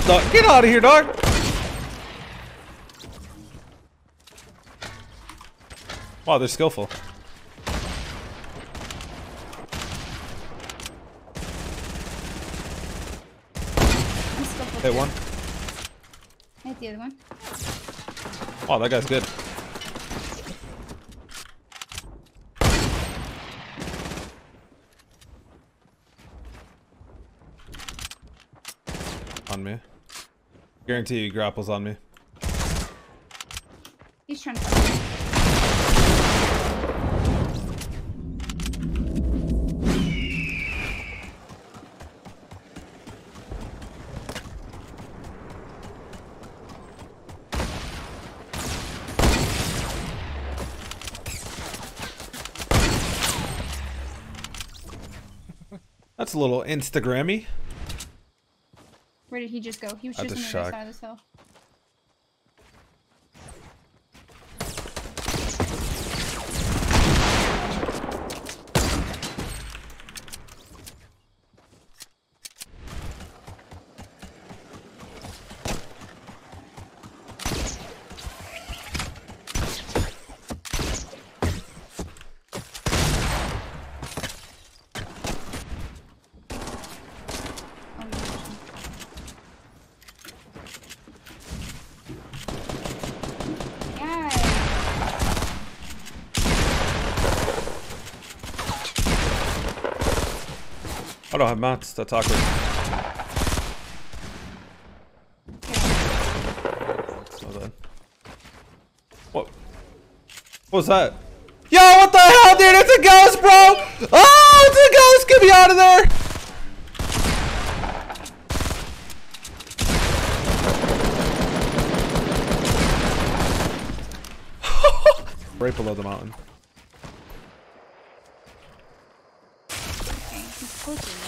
dog. Get out of here, dog. Wow, they're skillful. Hit one. Hit the other one. Oh, that guy's good. On me. Guarantee you grapples on me. He's trying to. That's a little Instagrammy. Where did he just go? He was At just the on the other shack. side of this hill. I don't have mounts. That's awkward. So then. What? What was that? Yo, what the hell, dude? It's a ghost, bro! Oh, it's a ghost! Get me out of there! Right below the mountain. Okay, he's closer now.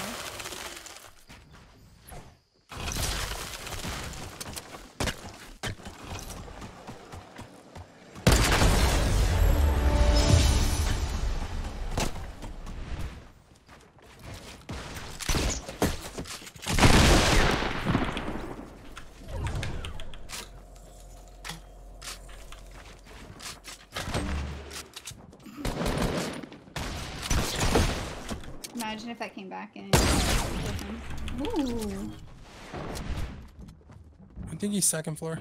Imagine if that came back in. Ooh. I think he's second floor.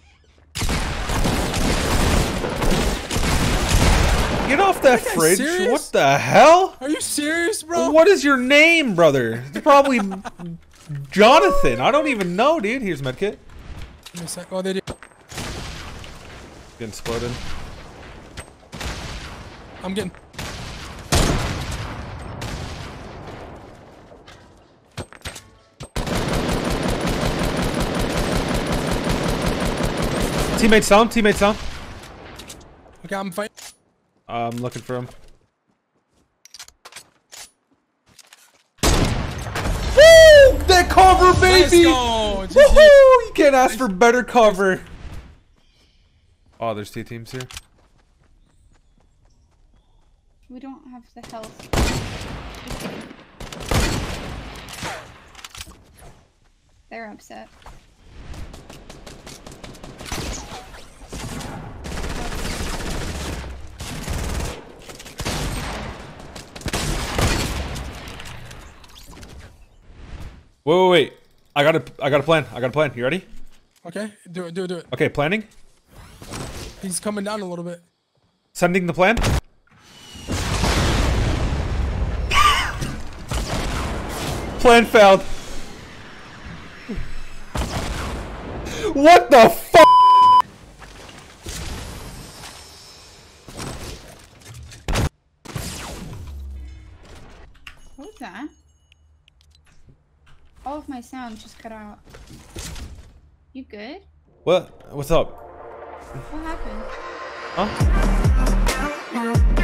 Get off that fridge. serious? What the hell? Are you serious, bro? What is your name, brother? It's probably Jonathan. I don't even know, dude. Here's medkit. Give me a sec. Oh, they did. Getting exploded. I'm getting. Teammates down. Teammates down. Okay, I'm fighting. I'm looking for him. Woo! That cover, baby! Let's go! Woohoo! You can't ask for better cover. Oh, there's two teams here. We don't have the health. They're upset. Wait. I got a plan. I got a plan. You ready? Okay, do it, do it, do it. Okay, planning. He's coming down a little bit. Sending the plan. Plan failed. What the fuck? What was that? All of my sound just cut out. You good? What? What's up? What happened? Huh?